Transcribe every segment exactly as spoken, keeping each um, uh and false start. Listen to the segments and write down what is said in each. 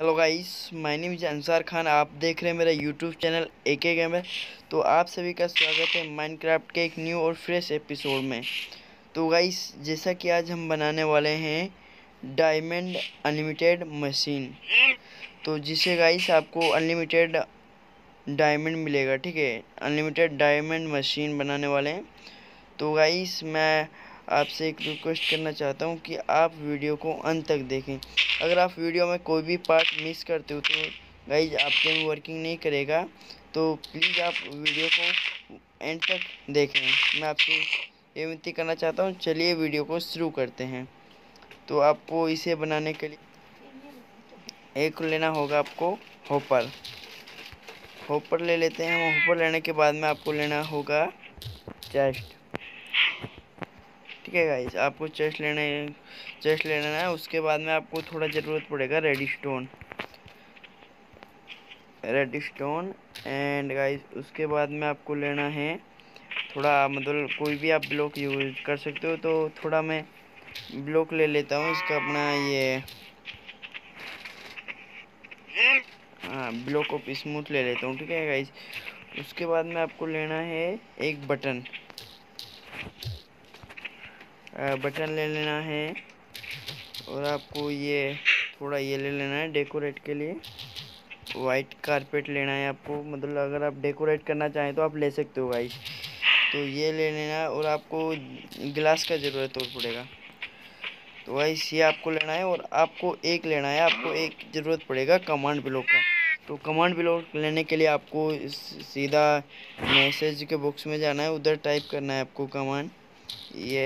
Hello guys, my name is Ansar Khan. आप देख रहे हैं मेरा यूट्यूब चैनल ए के गेमर। तो आप सभी का स्वागत है माइनक्राफ्ट के एक न्यू और फ्रेश एपिसोड में। तो गाइस, जैसा कि आज हम बनाने वाले हैं डायमंड अनलिमिटेड मशीन, तो जिससे गाइस आपको अनलिमिटेड डायमंड मिलेगा। ठीक है, अनलिमिटेड डायमंड मशीन बनाने वाले हैं। तो गाइस, मैं आपसे एक रिक्वेस्ट करना चाहता हूँ कि आप वीडियो को अंत तक देखें। अगर आप वीडियो में कोई भी पार्ट मिस करते हो तो गाइस आपके में वर्किंग नहीं करेगा। तो प्लीज़ आप वीडियो को एंड तक देखें, मैं आपसे ये विनती करना चाहता हूँ। चलिए वीडियो को शुरू करते हैं। तो आपको इसे बनाने के लिए एक लेना होगा, आपको होपर होपर ले लेते हैं हम। होपर लेने के बाद में आपको लेना होगा चेस्ट। ठीक है गाइस, आपको चेस्ट लेने चेस्ट लेना है। उसके बाद में आपको थोड़ा ज़रूरत पड़ेगा redstone redstone and guys उसके बाद में आपको लेना है थोड़ा, मतलब कोई भी आप ब्लॉक यूज कर सकते हो। तो थोड़ा मैं ब्लॉक ले लेता हूँ इसका, अपना ये हाँ ब्लॉक ऑफ स्मूथ ले लेता हूँ। ठीक है गाइस, उसके बाद में आपको लेना है एक बटन बटन ले लेना है। और आपको ये थोड़ा ये ले लेना है डेकोरेट के लिए। वाइट कारपेट लेना है आपको, मतलब अगर आप डेकोरेट करना चाहें तो आप ले सकते हो गाइस। तो ये ले लेना है। और आपको गिलास का ज़रूरत और पड़ेगा, तो गाइस ये आपको लेना है। और आपको एक लेना है, आपको एक ज़रूरत पड़ेगा कमांड ब्लॉक का। तो कमांड ब्लॉक लेने के लिए आपको सीधा मैसेज के बॉक्स में जाना है, उधर टाइप करना है आपको कमांड। ये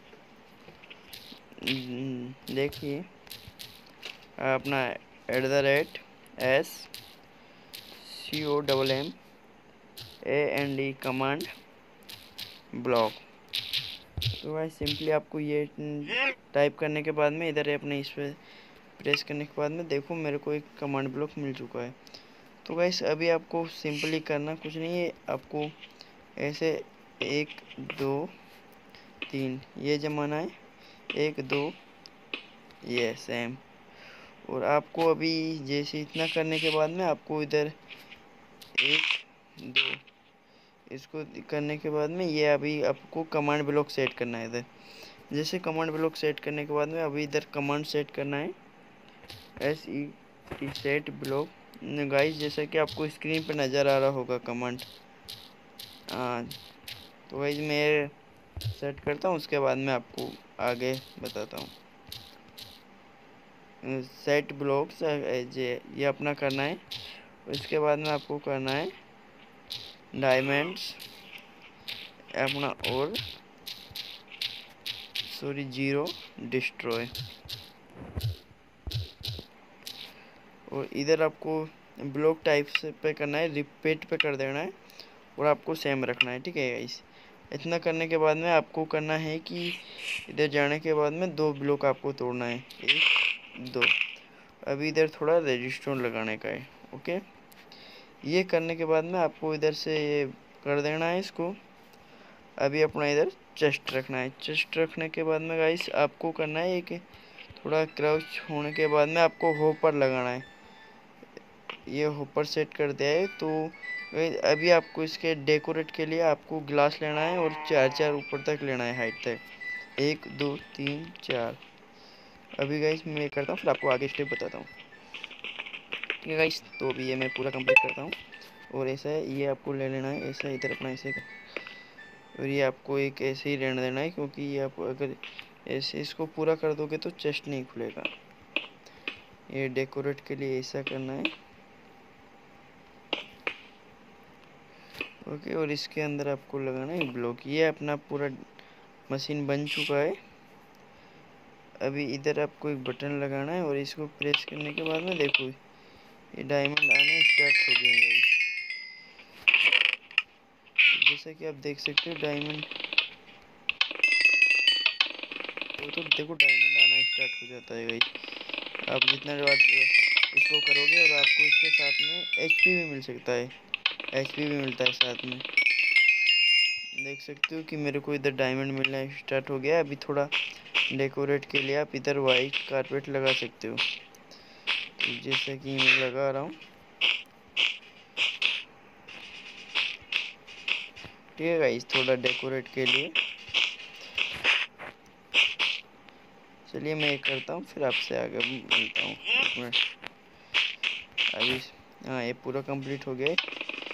देखिए अपना at the rate S C O double M A N D command block. तो भाई सिंपली आपको ये टाइप करने के बाद में इधर अपने इस पर प्रेस करने के बाद में देखो मेरे को एक कमांड ब्लॉक मिल चुका है। तो गाइस अभी आपको सिंपली करना कुछ नहीं है, आपको ऐसे एक दो तीन ये जमाना है, एक दो ये सेम। और आपको अभी जैसे इतना करने के बाद में आपको इधर एक दो इसको करने के बाद में ये अभी आपको कमांड ब्लॉक सेट करना है। इधर जैसे कमांड ब्लॉक सेट करने के बाद में अभी इधर कमांड सेट करना है S E T set block. Guys जैसा कि आपको स्क्रीन पे नज़र आ रहा होगा कमांड। हाँ, तो गाइस मैं सेट करता हूँ, उसके बाद में आपको आगे बताता हूँ। सेट ब्लॉक्स ये अपना करना है। उसके बाद में आपको करना है डायमंड्स अपना और सॉरी जीरो डिस्ट्रॉय। और इधर आपको ब्लॉक टाइप से पे करना है, रिपीट पे कर देना है और आपको सेम रखना है। ठीक है गाइस, इतना करने के बाद में आपको करना है कि इधर जाने के बाद में दो ब्लॉक आपको तोड़ना है, एक दो। अभी इधर थोड़ा रेजिस्टोन लगाने का है। ओके, ये करने के बाद में आपको इधर से ये कर देना है इसको। अभी अपना इधर चेस्ट रखना है। चेस्ट रखने के बाद में गाइस आपको करना है एक थोड़ा क्राउच होने के बाद में आपको होपर लगाना है। ये होपर सेट कर दिया है। तो अभी आपको इसके डेकोरेट के लिए आपको ग्लास लेना है और चार चार ऊपर तक लेना है, हाइट तक, एक दो तीन चार। अभी गाइस मैं करता हूँ, फिर आपको आगे स्टेप बताता हूँ। ठीक है गाइस, तो अभी ये मैं पूरा कंप्लीट करता हूँ। और ऐसा है, ये आपको ले लेना है ऐसा, इधर अपना ऐसे का। और ये आपको एक ऐसे ही रहने देना है, क्योंकि ये आप अगर ऐसे इसको पूरा कर दोगे तो चेस्ट नहीं खुलेगा। ये डेकोरेट के लिए ऐसा करना है। ओके, और इसके अंदर आपको लगाना है ब्लॉक। ये अपना पूरा मशीन बन चुका है। अभी इधर आपको एक बटन लगाना है और इसको प्रेस करने के बाद में देखो ये डायमंड आने स्टार्ट हो गए। जैसा कि आप देख सकते हो डायमंड, तो, तो देखो डायमंड आना स्टार्ट हो जाता है गाइस। आप जितना बार इसको करोगे और आपको इसके साथ में एचपी भी मिल सकता है, एचपी भी मिलता है साथ में। देख सकते हो कि मेरे को इधर डायमंड मिलना स्टार्ट हो गया। अभी थोड़ा डेकोरेट के लिए आप इधर वाइट कारपेट लगा सकते हो। जैसे कि मैं लगा रहा हूँ, ठीक है गाइस, थोड़ा डेकोरेट के लिए। चलिए मैं ये करता हूँ, फिर आपसे आगे मिलता हूँ। एक मिनट, अभी हाँ ये पूरा कंप्लीट हो गया है।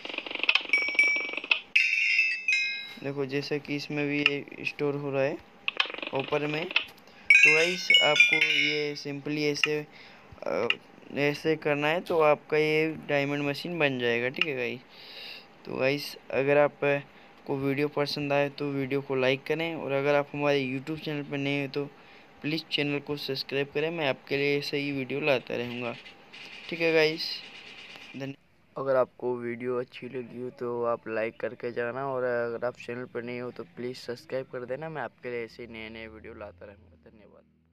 देखो जैसे कि इसमें भी ये स्टोर हो रहा है ऊपर में। तो गाइस आपको ये सिंपली ऐसे अ, ऐसे करना है तो आपका ये डायमंड मशीन बन जाएगा, ठीक है गाइस। तो गाइस अगर आप को वीडियो पसंद आए तो वीडियो को लाइक करें, और अगर आप हमारे यूट्यूब चैनल पर नए हैं तो प्लीज़ चैनल को सब्सक्राइब करें। मैं आपके लिए ऐसे ही वीडियो लाता रहूँगा, ठीक है गाइस। धन्यवाद। अगर आपको वीडियो अच्छी लगी हो तो आप लाइक करके जाना, और अगर आप चैनल पर नहीं हो तो प्लीज़ सब्सक्राइब कर देना। मैं आपके लिए ऐसे नए नए वीडियो लाता रहूँगा। धन्यवाद।